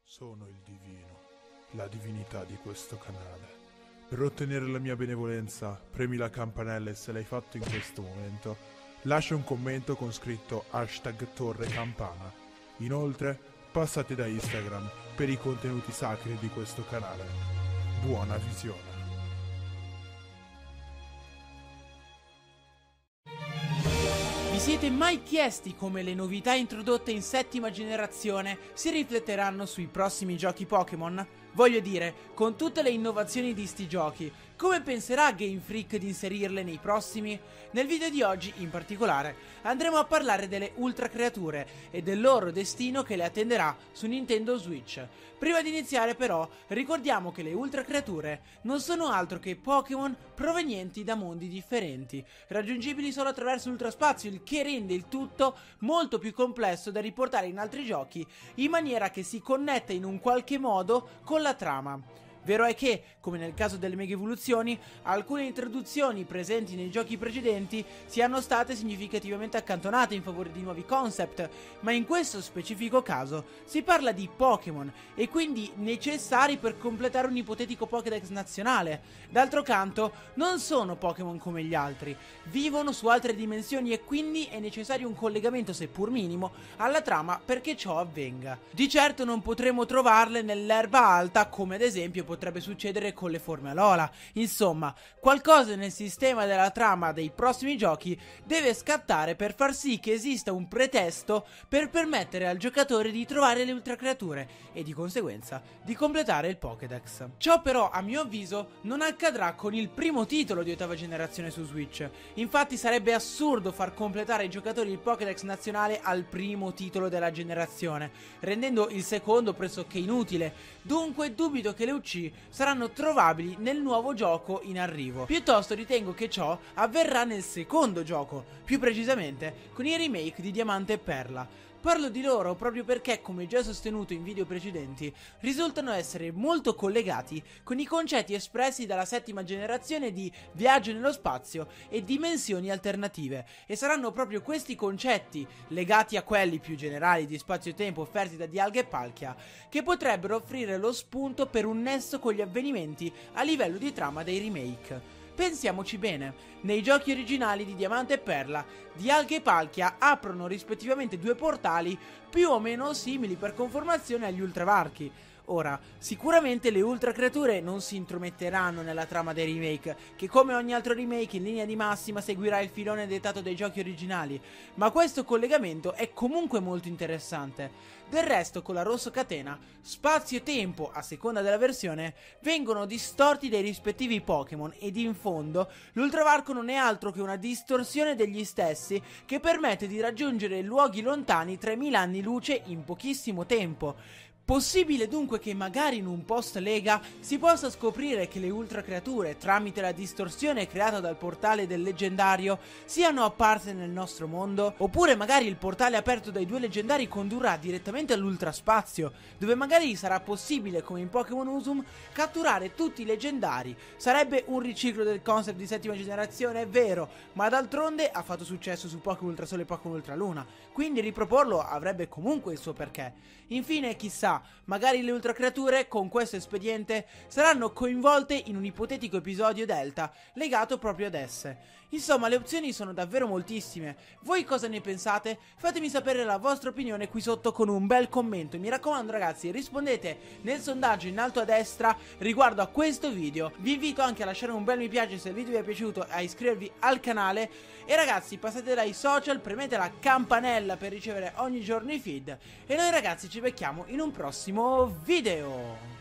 Sono il divino, la divinità di questo canale. Per ottenere la mia benevolenza, premi la campanella e se l'hai fatto in questo momento, lascia un commento con scritto #torrecampana. Inoltre, passate da Instagram per i contenuti sacri di questo canale. Buona visione. Vi siete mai chiesti come le novità introdotte in settima generazione si rifletteranno sui prossimi giochi Pokémon? Voglio dire, con tutte le innovazioni di sti giochi, come penserà Game Freak di inserirle nei prossimi? Nel video di oggi, in particolare, andremo a parlare delle Ultra Creature e del loro destino che le attenderà su Nintendo Switch. Prima di iniziare però, ricordiamo che le Ultra Creature non sono altro che Pokémon provenienti da mondi differenti, raggiungibili solo attraverso l'ultraspazio, il che rende il tutto molto più complesso da riportare in altri giochi, in maniera che si connetta in un qualche modo con la trama. Vero è che, come nel caso delle mega evoluzioni, alcune introduzioni presenti nei giochi precedenti siano state significativamente accantonate in favore di nuovi concept, ma in questo specifico caso si parla di Pokémon e quindi necessari per completare un ipotetico Pokédex nazionale. D'altro canto, non sono Pokémon come gli altri, vivono su altre dimensioni e quindi è necessario un collegamento, seppur minimo, alla trama perché ciò avvenga. Di certo non potremo trovarle nell'erba alta come ad esempio potrebbe succedere con le forme Alola. Insomma, qualcosa nel sistema della trama dei prossimi giochi deve scattare per far sì che esista un pretesto per permettere al giocatore di trovare le ultra creature e di conseguenza di completare il Pokédex. Ciò però, a mio avviso, non accadrà con il primo titolo di ottava generazione su Switch. Infatti sarebbe assurdo far completare ai giocatori il Pokédex nazionale al primo titolo della generazione, rendendo il secondo pressoché inutile. Dunque dubito che le UC saranno trovabili nel nuovo gioco in arrivo. Piuttosto ritengo che ciò avverrà nel secondo gioco, più precisamente con i remake di Diamante e Perla. Parlo di loro proprio perché, come già sostenuto in video precedenti, risultano essere molto collegati con i concetti espressi dalla settima generazione di viaggio nello spazio e dimensioni alternative, e saranno proprio questi concetti, legati a quelli più generali di spazio e tempo offerti da Dialga e Palkia, che potrebbero offrire lo spunto per un nesso con gli avvenimenti a livello di trama dei remake. Pensiamoci bene, nei giochi originali di Diamante e Perla, Dialga e Palkia aprono rispettivamente due portali più o meno simili per conformazione agli Ultravarchi. Ora, sicuramente le ultra creature non si intrometteranno nella trama dei remake, che come ogni altro remake in linea di massima seguirà il filone dettato dai giochi originali, ma questo collegamento è comunque molto interessante. Del resto, con la Rosso Catena, spazio e tempo, a seconda della versione, vengono distorti dai rispettivi Pokémon ed in fondo l'Ultravarco non è altro che una distorsione degli stessi che permette di raggiungere luoghi lontani 3000 anni luce in pochissimo tempo. Possibile dunque che magari in un post lega si possa scoprire che le ultra creature, tramite la distorsione creata dal portale del leggendario, siano apparse nel nostro mondo? Oppure magari il portale aperto dai due leggendari condurrà direttamente all'ultraspazio, dove magari sarà possibile, come in Pokémon Usum, catturare tutti i leggendari. Sarebbe un riciclo del concept di settima generazione, è vero, ma d'altronde ha fatto successo su Pokémon Ultrasole e Pokémon Ultraluna, quindi riproporlo avrebbe comunque il suo perché. Infine, chissà, magari le ultra creature con questo espediente saranno coinvolte in un ipotetico episodio Delta legato proprio ad esse. Insomma, le opzioni sono davvero moltissime. Voi cosa ne pensate? Fatemi sapere la vostra opinione qui sotto con un bel commento. Mi raccomando ragazzi, rispondete nel sondaggio in alto a destra riguardo a questo video. Vi invito anche a lasciare un bel mi piace se il video vi è piaciuto, a iscrivervi al canale e ragazzi passate dai social, premete la campanella per ricevere ogni giorno i feed e noi ragazzi ci becchiamo in un prossimo video.